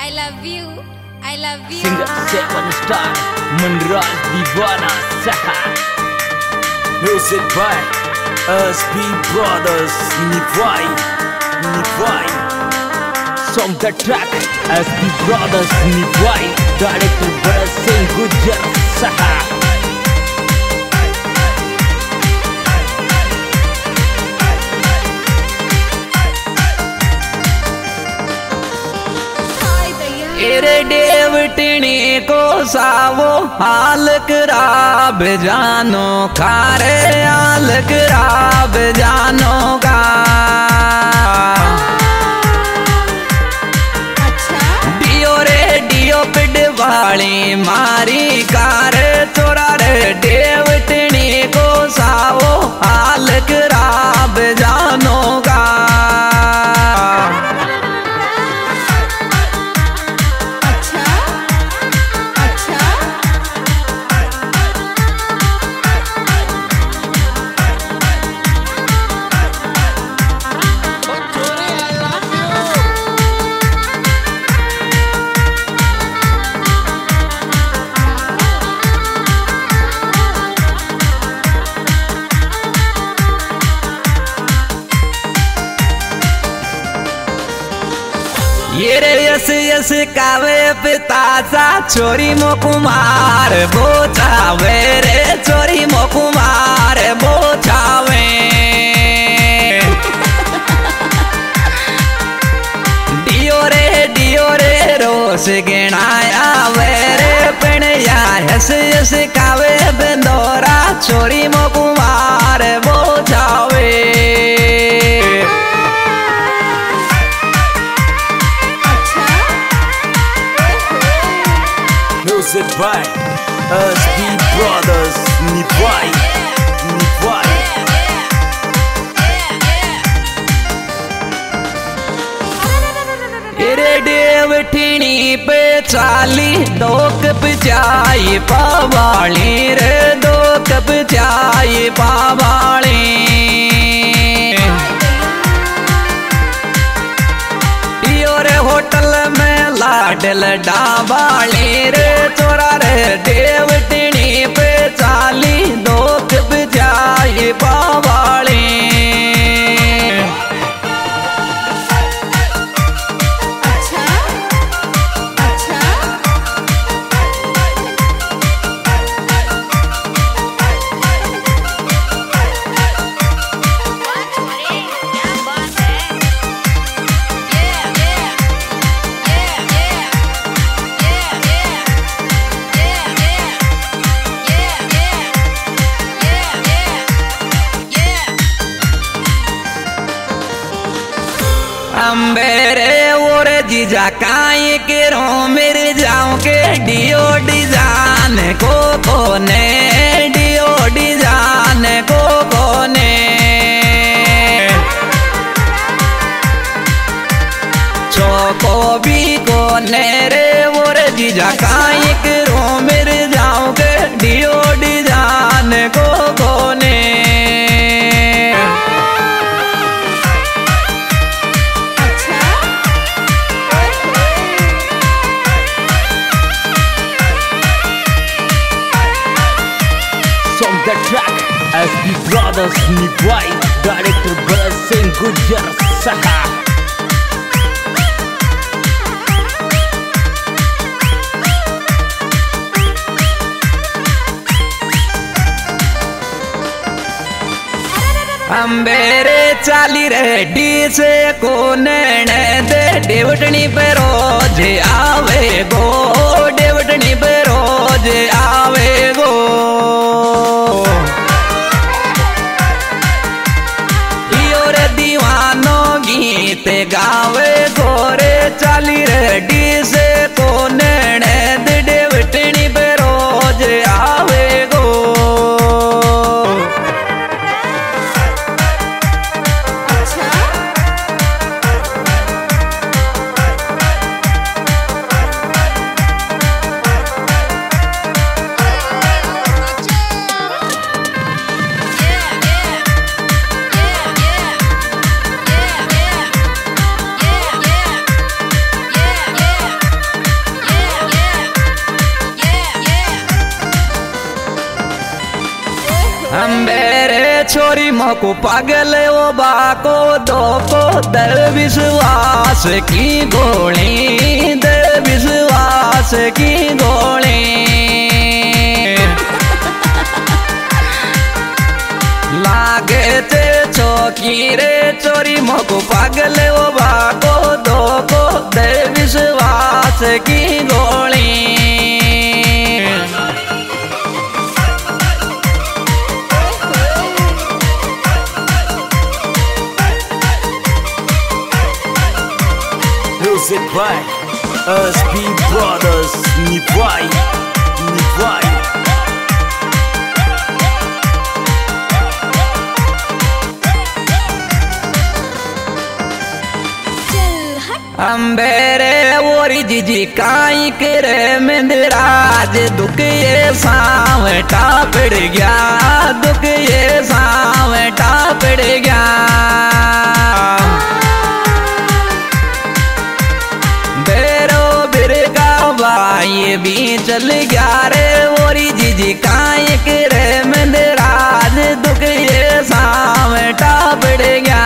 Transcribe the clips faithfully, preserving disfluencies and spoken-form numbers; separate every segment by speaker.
Speaker 1: I love you, I love you.
Speaker 2: Singer seven star Menraj Divana Saha.
Speaker 3: Music by S B Brothers. Nivai, Nivai.
Speaker 2: Song the track S B Brothers Nivai. Director Bharat Singh Gujar Saha.
Speaker 4: तेरे देवटनी को सावो हाल कराब जानो खारे हाल कराब जानो का deo रे डियो पिड वाली मारी कार चोरा रे देवटनी को सावो हाल कराब जानो का ये रे यस यस कावे पितासा चोरी मो कुमार बोचावे रे चोरी मो कुमार बोचावे डियो रे डियो रे रोस गिणाया वे रे पिणया यस यस कावे बिंदोरा चोरी मो कुमार बोचावे
Speaker 3: Music by S B Brothers. Nivai, Nivai.
Speaker 4: तेरे देवठनी पे चाली दो कप चाय पावाली रे दो कप चाय पावाली रे होटल में लाडल डाबाली रे चोरा रे देवटनी पे चाली दो कप चाय पावाली अम्बेरे और जीजा काई के रो मेरे जाऊं के डियो डिजान को कोने डियो डिजान को कोने चोको भी कोने रे और जीजा काई के रो मेरे जाऊं के डियो डिजान को कोने
Speaker 2: The track S B Brothers Nivai. Director Bharat Singh Gujar Saha.
Speaker 4: अम्बेरे चाली रेडी से कोने दे देवटनी पे रोज आवे गो देवटनी पे रोज आवे गो रे दीवानो गीत गावे गोरे चाली रेडी से कोने दे देवटनी पे रोज आवे गो चोरी मको पागल ओ बाको दो को दे विश्वास की गोली, दे विश्वास की गोली। लागे ते चौकी रे चोरी मको पागल ओ बाको दो को दे विश्वास की गोली।
Speaker 3: Music by S B Brothers, Nivai, Nivai.
Speaker 4: अंबेरे ओरी जीजी काई करे मंदराज दुख ये सावटा पड़ गया, दुख ये सावटा पड़ गया। बेरो बिरगा भाई भी चल गया रे ओरी जीजी काई करे मंदराज दुख ये सावटा पड़ गया।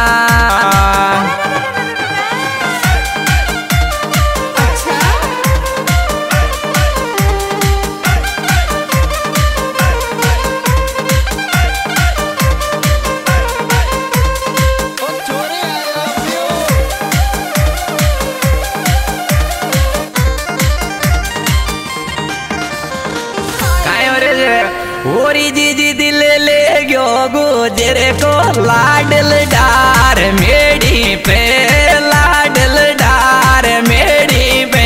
Speaker 4: ओरी जीजी दिल ले गयो गुजरे को लाडल डार मेरी पे, लाडल डार मेरी पे।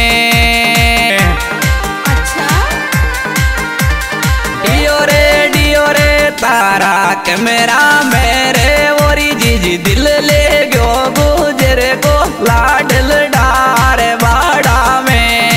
Speaker 4: अच्छा डियो रे डियो रे तारा कैमरा मेरे ओरी जीजी दिल ले गयो गुजरे को लाडल डार बाड़ा में।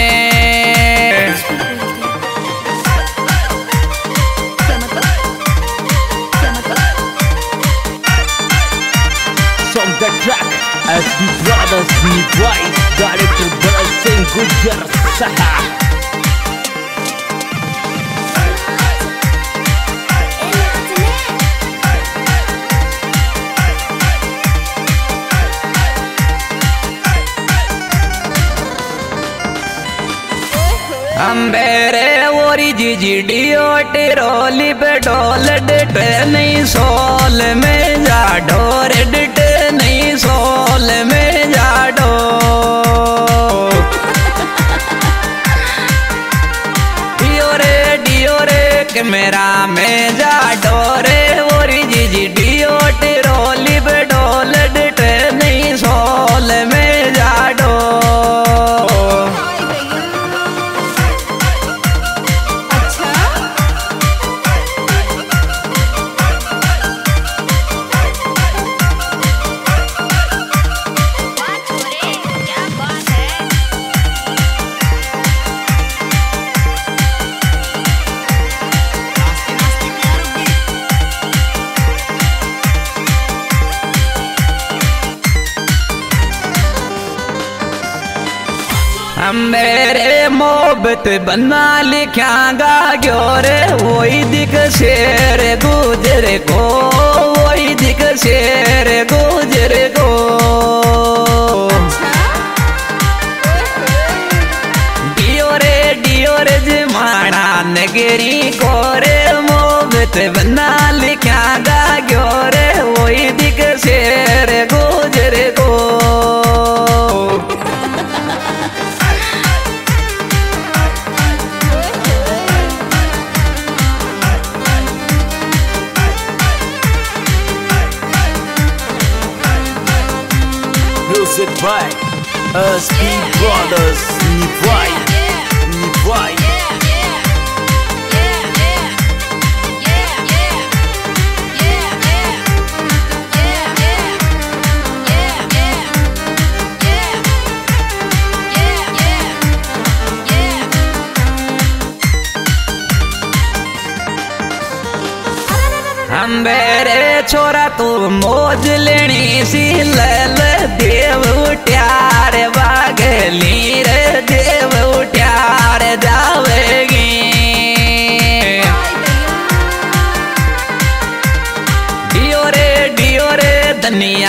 Speaker 2: The track S B Brothers Nivai, director Bharat Singh Gujjar Saha.
Speaker 4: अंबेरे ओरी जीजी डियो टिरोली पे डोल डिटे नहीं सोल में जा डोर डिटे नहीं सोल में जा डो। डियो रे डियो रे कैमरा में जा डोरे ओरी जीजी डियो टिरोली पे डोल डिटे नहीं सोल में जा डो। मेरे मोहब्बत बना लिखागा ग्यो रे वही दिख शेर गुजरे को, वही दिख शेर गुजरे को। डियो रे डियो रे जमाना नगरी को रे मोहब्बत बना लिखागा ग्यो रे वही दिख शेर गुजरे को।
Speaker 3: Music by S B Brothers, Nivai, Nivai.
Speaker 4: अंबेरे छोरा तू मौज लेनी सी लल देव उठ्यार बागली रे देव उठ्यार जावेगी।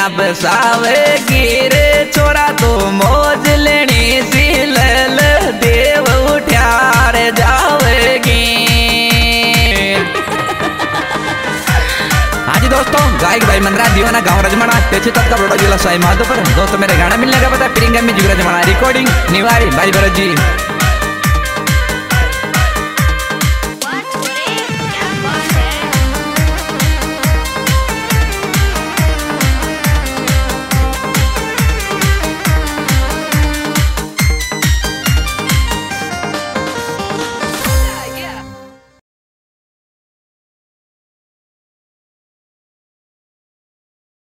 Speaker 4: बसावेगी रे छोरा तो मौज लेनी सी ले ले देव उठार जावेगी। हाँ जी दोस्तों, गायक भाई मंदरा दीवाना गाँव रजमाना तेजी तक का बड़ोड़ा जिला साई माधोपुर। दोस्तों मेरे गाना मिलने का पता प्रियंका में जुगरा जमाना रिकॉर्डिंग निवारी भाई भरत जी।